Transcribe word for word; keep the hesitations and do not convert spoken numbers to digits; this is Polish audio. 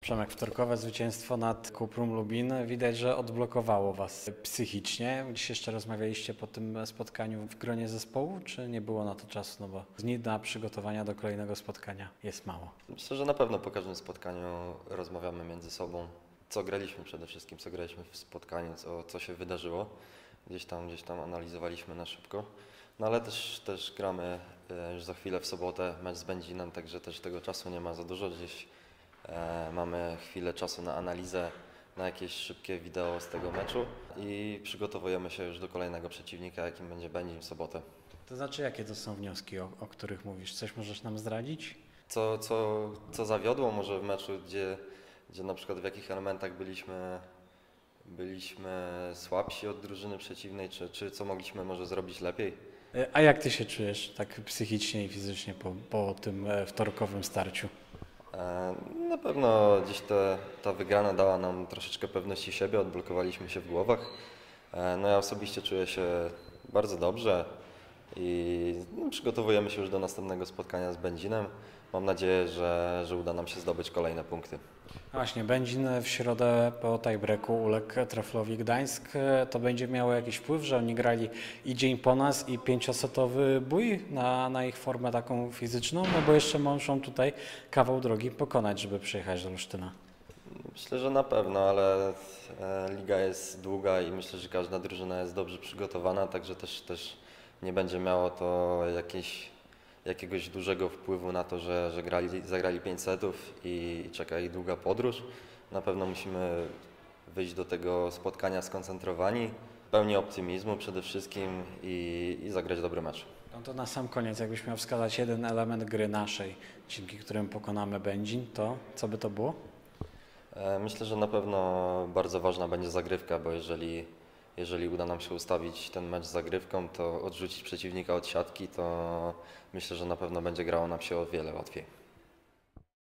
Przemek, wtorkowe zwycięstwo nad Kuprum Lubin widać, że odblokowało Was psychicznie. Dziś jeszcze rozmawialiście po tym spotkaniu w gronie zespołu, czy nie było na to czasu? No bo dni na przygotowania do kolejnego spotkania jest mało. Myślę, że na pewno po każdym spotkaniu rozmawiamy między sobą, co graliśmy przede wszystkim, co graliśmy w spotkaniu, co, co się wydarzyło. Gdzieś tam, gdzieś tam analizowaliśmy na szybko. No ale też, też gramy e, już za chwilę w sobotę mecz z Będzinem, także też tego czasu nie ma za dużo. Gdzieś e, mamy chwilę czasu na analizę, na jakieś szybkie wideo z tego meczu i przygotowujemy się już do kolejnego przeciwnika, jakim będzie Będzin w sobotę. To znaczy, jakie to są wnioski, o, o których mówisz? Coś możesz nam zdradzić? Co, co, co zawiodło może w meczu, gdzie, gdzie na przykład w jakich elementach byliśmy, byliśmy słabsi od drużyny przeciwnej, czy, czy co mogliśmy może zrobić lepiej? A jak Ty się czujesz tak psychicznie i fizycznie po, po tym e, wtorkowym starciu? E, Na pewno gdzieś te, ta wygrana dała nam troszeczkę pewności siebie, odblokowaliśmy się w głowach. E, No ja osobiście czuję się bardzo dobrze i no, przygotowujemy się już do następnego spotkania z Będzinem. Mam nadzieję, że, że uda nam się zdobyć kolejne punkty. A Właśnie, Będzin w środę po tiebreaku uległ Treflowi Gdańsk. To będzie miało jakiś wpływ, że oni grali i dzień po nas, i pięciosetowy bój na, na ich formę taką fizyczną, no bo jeszcze muszą tutaj kawał drogi pokonać, żeby przyjechać do Olsztyna. Myślę, że na pewno, ale e, liga jest długa i myślę, że każda drużyna jest dobrze przygotowana, także też, też nie będzie miało to jakieś, jakiegoś dużego wpływu na to, że, że grali, zagrali pięć setów i czeka ich długa podróż. Na pewno musimy wyjść do tego spotkania skoncentrowani, pełni optymizmu przede wszystkim i, i zagrać dobry mecz. No to na sam koniec, jakbyś miał wskazać jeden element gry naszej, dzięki którym pokonamy Będzin, to co by to było? E, Myślę, że na pewno bardzo ważna będzie zagrywka, bo jeżeli, jeżeli uda nam się ustawić ten mecz z zagrywką, to odrzucić przeciwnika od siatki, to myślę, że na pewno będzie grało nam się o wiele łatwiej.